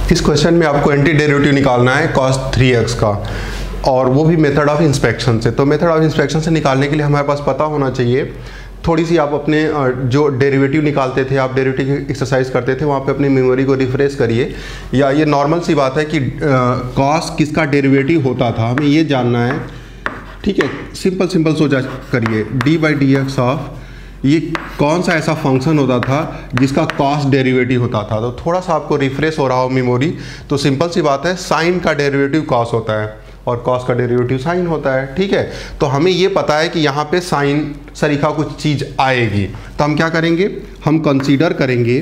इस क्वेश्चन में आपको एंटी डेरिवेटिव निकालना है cos 3x का, और वो भी मेथड ऑफ इंस्पेक्शन से। तो मेथड ऑफ इंस्पेक्शन से निकालने के लिए हमारे पास पता होना चाहिए थोड़ी सी, आप अपने जो डेरिवेटिव निकालते थे, आप डेरिवेटिव की एक्सरसाइज करते थे, वहाँ पे अपनी मेमोरी को रिफ्रेश करिए। या ये नॉर्मल सी बात है कि cos किसका डेरिवेटिव होता था, हमें ये जानना है। ठीक है, सिंपल सोचा करिए, d/dx ऑफ ये कौन सा ऐसा फंक्शन होता था जिसका कॉस डेरिवेटिव होता था। तो थोड़ा सा आपको रिफ्रेश हो रहा हो मेमोरी, तो सिंपल सी बात है, साइन का डेरिवेटिव कॉस होता है और कॉस का डेरिवेटिव साइन होता है। ठीक है, तो हमें ये पता है कि यहाँ पे साइन सरीखा कुछ चीज़ आएगी, तो हम क्या करेंगे, हम कंसीडर करेंगे,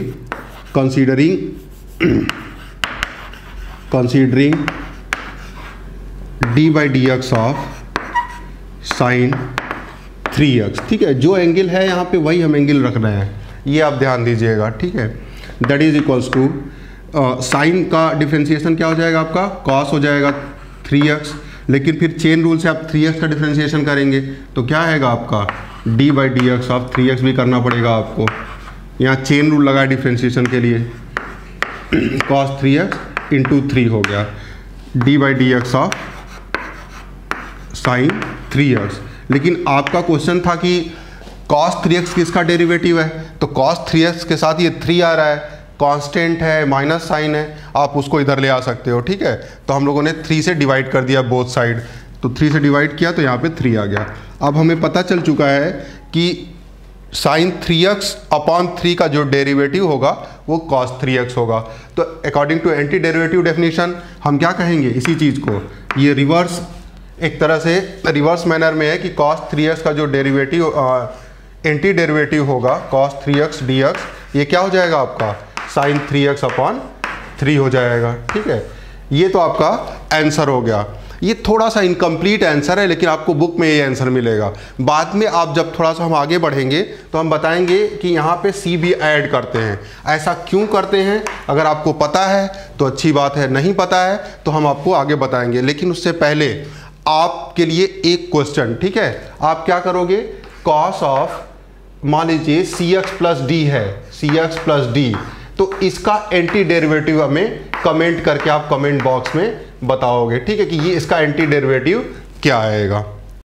considering d/dx of sine 3x। ठीक है, जो एंगल है यहाँ पे वही हम एंगल रख रहे हैं, ये आप ध्यान दीजिएगा। ठीक है, that is equals to sine का डिफ्रेंसिएशन क्या हो जाएगा आपका, कॉस हो जाएगा 3x, लेकिन फिर चेन रूल से आप 3x का डिफ्रेंसिएशन करेंगे तो क्या आएगा आपका d/dx ऑफ 3x भी करना पड़ेगा आपको। यहाँ चेन रूल लगा डिफ्रेंसिएशन के लिए, cos 3x इंटू 3 हो गया d/dx ऑफ साइन 3x। लेकिन आपका क्वेश्चन था कि cos 3x किसका डेरिवेटिव है, तो cos 3x के साथ ये 3 आ रहा है, कांस्टेंट है, माइनस साइन है, आप उसको इधर ले आ सकते हो। ठीक है, तो हम लोगों ने 3 से डिवाइड कर दिया बोथ साइड, तो 3 से डिवाइड किया तो यहाँ पे 3 आ गया। अब हमें पता चल चुका है कि साइन 3x अपॉन 3 का जो डेरिवेटिव होगा वो cos 3x होगा। तो according to anti derivative definition हम क्या कहेंगे, इसी चीज़ को, ये रिवर्स, एक तरह से रिवर्स मैनर में है कि cos 3x का जो डेरिवेटिव एंटी डेरिवेटिव होगा cos 3x dx, ये क्या हो जाएगा आपका sin 3x अपॉन 3 हो जाएगा। ठीक है, ये तो आपका आंसर हो गया। ये थोड़ा सा इनकम्प्लीट आंसर है, लेकिन आपको बुक में ये आंसर मिलेगा। बाद में आप जब थोड़ा सा हम आगे बढ़ेंगे तो हम बताएंगे कि यहाँ पे c भी ऐड करते हैं, ऐसा क्यों करते हैं। अगर आपको पता है तो अच्छी बात है, नहीं पता है तो हम आपको आगे बताएंगे। लेकिन उससे पहले आपके लिए एक क्वेश्चन, ठीक है, आप क्या करोगे, कॉस ऑफ, मान लीजिए cx प्लस डी है, cx प्लस डी, तो इसका एंटी डेरिवेटिव हमें कमेंट करके आप कमेंट बॉक्स में बताओगे। ठीक है, कि ये इसका एंटी डेरिवेटिव क्या आएगा।